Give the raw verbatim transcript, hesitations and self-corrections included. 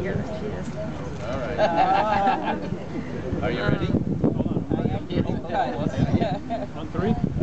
bigger. She is. All right. Uh, Are you ready? Hold on. On three.